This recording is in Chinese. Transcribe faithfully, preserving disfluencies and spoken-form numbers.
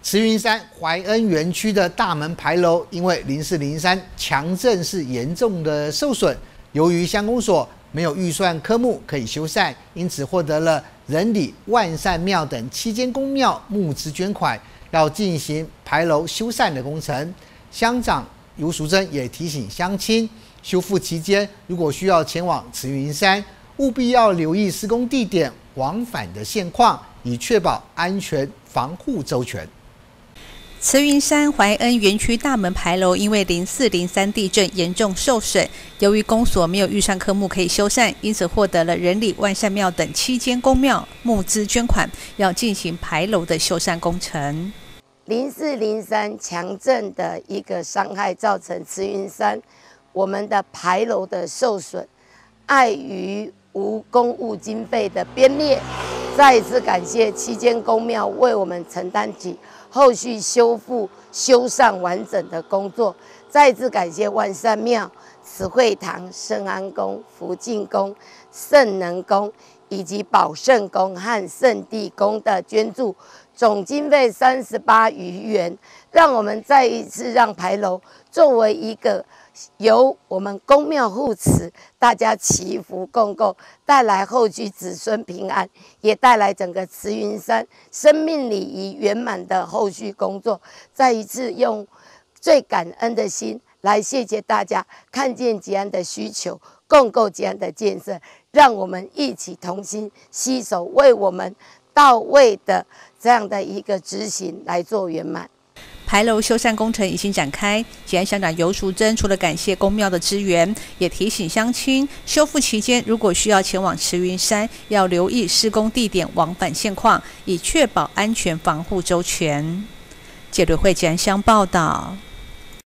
慈云山怀恩园区的大门牌楼，因为零四零三强震是严重的受损，由于乡公所没有预算科目可以修缮，因此获得了仁里、万善庙等七间公庙募资捐款，要进行牌楼修缮的工程。乡长尤淑珍也提醒乡亲，修复期间如果需要前往慈云山，务必要留意施工地点往返的现况，以确保安全防护周全。 慈云山怀恩园区大门牌楼因为零四零三地震严重受损，由于公所没有预算科目可以修缮，因此获得了仁里、万善庙等七间公庙募资捐款，要进行牌楼的修缮工程。 零四零三强震的一个伤害，造成慈云山我们的牌楼的受损，碍于无公务经费的编列，再一次感谢七间公庙为我们承担起后续修复、修缮完整的工作。再一次感谢万善庙、慈惠堂、圣安宫、福晋宫、圣能宫以及保圣宫和圣地宫的捐助，总经费三十八余元，让我们再一次让牌楼作为一个由我们公庙护持，大家祈福共构，带来后续子孙平安，也带来整个慈云山生命礼仪圆满的后续工作。再一次用最感恩的心来谢谢大家，看见吉安的需求，共构吉安的建设，让我们一起同心携手，为我们到位的这样的一个执行来做圆满。 牌楼修缮工程已经展开，吉安乡长尤淑珍除了感谢公庙的支援，也提醒乡亲，修复期间如果需要前往慈云山，要留意施工地点往返现况，以确保安全防护周全。记者会吉安乡报道。